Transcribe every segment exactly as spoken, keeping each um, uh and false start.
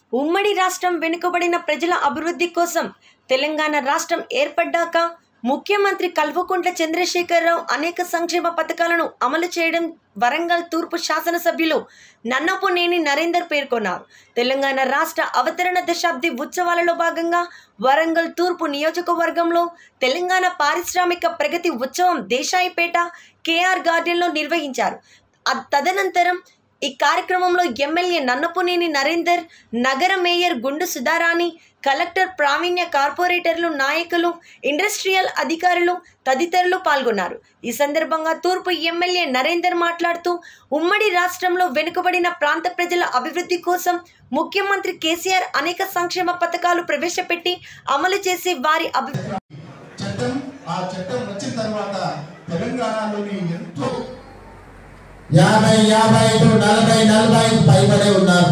ఉమ్మడి రాష్ట్రం వెనుకబడిన ప్రజల అభివృద్ధి కోసం తెలంగాణ రాష్ట్రం ఏర్పడ్డాక ముఖ్యమంత్రి కల్వకుంట్ల చంద్రశేఖరరావు అనేక సంక్షేమ పథకాలను అమలు చేయడం వరంగల్ తూర్పు శాసనసభ్యులు నన్నపనేని నరేందర్ పేర్కొన్నారు. తెలంగాణ రాష్ట్ర అవతరణ దశాబ్ది ఉత్సవాలలో భాగంగా వరంగల్ తూర్పు నియోజకవర్గంలో తెలంగాణ పారిశ్రామిక ప్రగతి ఉత్సవం దేశాయిపేట కేఆర్ గార్డెన్లో నిర్వహించారు. తదనంతరం ఈ కార్యక్రమంలో ఎమ్మెల్యే నన్నపనేని నరేందర్, నగర మేయర్ గుండు సుధారాణి, కలెక్టర్ ప్రావీణ్య, కార్పొరేటర్లు, నాయకులు, ఇండస్ట్రియల్ అధికారులు తదితరులు పాల్గొన్నారు. ఈ సందర్భంగా తూర్పు ఎమ్మెల్యే నరేందర్ మాట్లాడుతూ ఉమ్మడి రాష్ట్రంలో వెనుకబడిన ప్రాంత ప్రజల అభివృద్ధి కోసం ముఖ్యమంత్రి కేసీఆర్ అనేక సంక్షేమ పథకాలు ప్రవేశపెట్టి అమలు చేసి వారి అభివృద్ధి చట్టం ఆ చట్టం వచ్చిన తర్వాత తెలంగాణలోని ఎంతో యాభై యాభై ఐదు నలభై నలభై ఐదు పైబడే ఉన్నారు.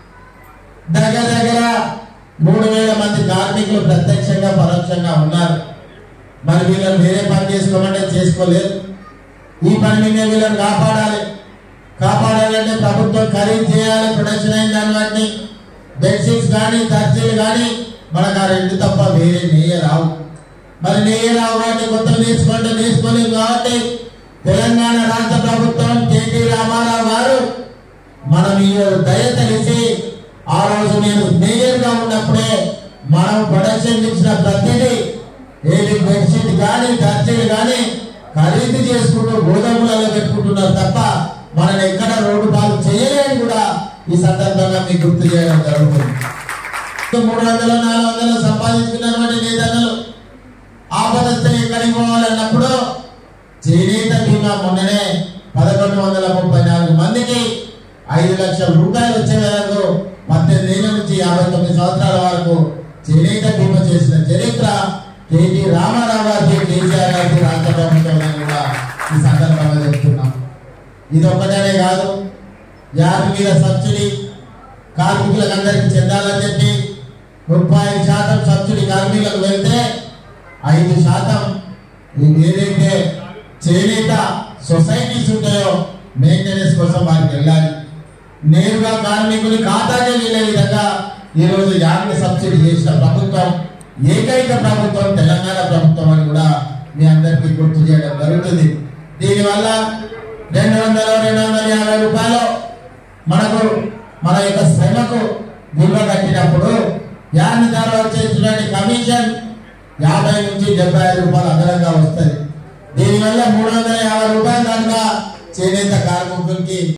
దగ్గర దగ్గర మూడు వేల మంది కార్మికులు ప్రత్యక్షంగా పరోక్షంగా ఉన్నారు. మరి వీళ్ళని వేరే పని చేసుకోమంటే చేసుకోలేదు. ఈ పని మీద వీళ్ళని కాపాడాలి. కాపాడాలంటే ప్రభుత్వం ఖరీదు చేయాలి. ప్రొడక్షన్ అయిన దాన్ని బట్టి బెడ్షీట్స్ కానీ దర్జీలు కానీ మనకు ఆ రెండు తప్ప వేరే నెయ్య రావు. మరి నెయ్య రావు కాబట్టి కొత్తగా నేర్చుకుంటే నేర్చుకోలేదు కాబట్టి తెలంగాణ రాష్ట్ర ప్రభుత్వం కేటీ రామారావు గారు మనం ఈ దయ తెలిసి ఆ రోజు నేను మేయర్గా ఉన్నప్పుడే మనం ప్రొడక్షన్ ఇచ్చిన ప్రతిదీ ఏది బెడ్షీట్ కానీ దర్జీలు కానీ ఖరీదు చేసుకుంటూ గోదాములలో పెట్టుకుంటున్నారు తప్ప మనల్ని ఎక్కడ రోడ్డు పాలు చేయలేని కూడా ఈ సందర్భంగా మీకు గుర్తు చేయడం జరుగుతుంది. మూడు వందలు నాలుగు వందలు సంపాదించుకున్నటువంటి నేతలు ఆపదస్తే ఎక్కడికి పోవాలన్నప్పుడు చేనేత బీమా మొన్ననే పదకొండు వందల ముప్పై నాలుగు మందికి ఐదు లక్షల రూపాయలు వచ్చే వరకు పద్దెనిమిది ఏళ్ళ నుంచి యాభై తొమ్మిది సంవత్సరాల వరకు చేనేత బీమా చేసిన చరిత్ర కేటీ రామారావు గారికి, కేసీఆర్ గారికి, రాష్ట్ర ప్రభుత్వం కూడా ఈ సందర్భంగా చెప్తున్నాం. ఇది ఒక్కటనే కాదు, యాభై మీద సబ్సిడీ కార్మికులకు అందరికి చెందాలని చెప్పి ముప్పై ఐదు శాతం సబ్సిడీ కార్మికులకు వెళ్తే ఐదు శాతం ఏదైతే చేనేత సొసైటీస్ ఉంటాయో మెయింటెనెన్స్ కోసం వారికి వెళ్ళాలి. నేరుగా కార్మికుని ఖాతాకే వెళ్ళే విధంగా ఈరోజు యాభై సబ్సిడీ చేసిన ప్రభుత్వం ఏకైక ప్రభుత్వం తెలంగాణ ప్రభుత్వం అని కూడా మీ అందరికీ గుర్తు చేయడం జరుగుతుంది. దీనివల్ల రెండు వందల రెండు వందల యాభై రూపాయలు మనకు మన యొక్క శ్రమకు విలువ కట్టినప్పుడు యాభై ధర వచ్చేటువంటి కమిషన్ యాభై నుంచి డెబ్బై ఐదు రూపాయలు అదనంగా వస్తుంది. దీనివల్ల మూడు వందల యాభై రూపాయలు కనుక చేనేత కార్మికులకి